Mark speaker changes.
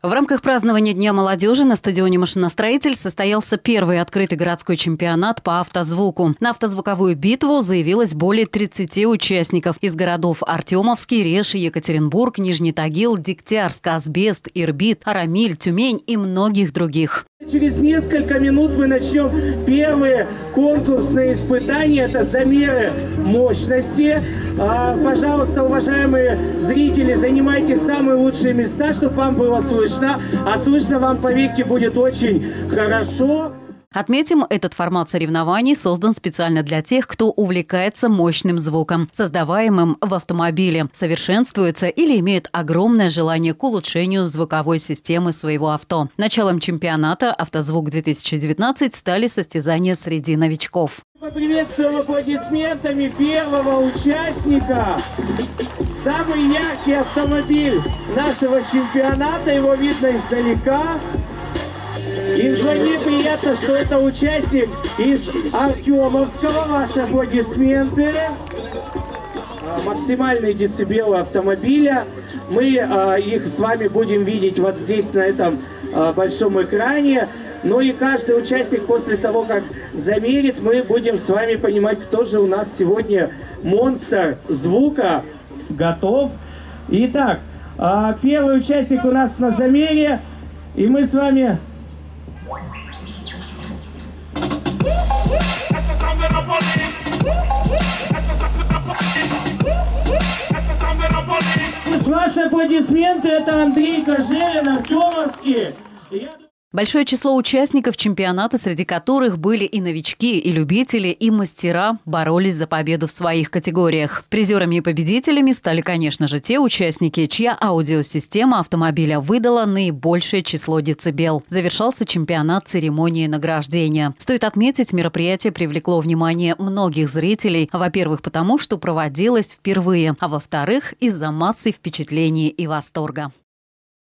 Speaker 1: В рамках празднования Дня молодежи на стадионе «Машиностроитель» состоялся первый открытый городской чемпионат по автозвуку. На автозвуковую битву заявилось более 30 участников из городов Артемовский, Реж, Екатеринбург, Нижний Тагил, Дегтярск, Асбест, Ирбит, Арамиль, Тюмень и многих других.
Speaker 2: Через несколько минут мы начнем первые конкурсные испытания. Это замеры мощности. Пожалуйста, уважаемые зрители, занимайте самые лучшие места, чтобы вам было слышно. А слышно вам, поверьте, будет очень хорошо.
Speaker 1: Отметим, этот формат соревнований создан специально для тех, кто увлекается мощным звуком, создаваемым в автомобиле, совершенствуется или имеет огромное желание к улучшению звуковой системы своего авто. Началом чемпионата «Автозвук-2019» стали состязания среди новичков.
Speaker 2: Поприветствуем аплодисментами первого участника. Самый яркий автомобиль нашего чемпионата, его видно издалека. И вдвойне приятно, что это участник из Артемовского. Ваши аплодисменты. Максимальные децибелы автомобиля. Мы их с вами будем видеть вот здесь, на этом большом экране. Ну и каждый участник после того, как замерит, мы будем с вами понимать, кто же у нас сегодня монстр звука. Готов. Итак, первый участник у нас на замере. И мы с вами... Ваши аплодисменты, это Андрей Кожевин, Артемовский.
Speaker 1: Большое число участников чемпионата, среди которых были и новички, и любители, и мастера, боролись за победу в своих категориях. Призерами и победителями стали, конечно же, те участники, чья аудиосистема автомобиля выдала наибольшее число децибел. Завершался чемпионат церемонией награждения. Стоит отметить, мероприятие привлекло внимание многих зрителей. Во-первых, потому что проводилось впервые, а во-вторых, из-за массы впечатлений и восторга.